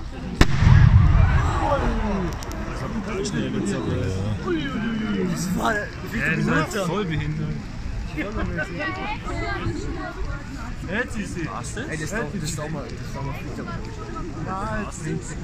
Schnell wird's aber. Das war Voll behindert. Jetzt ist sie. Was denn? Ey, das ist auch mal Fliegt. Ja, jetzt sind sie.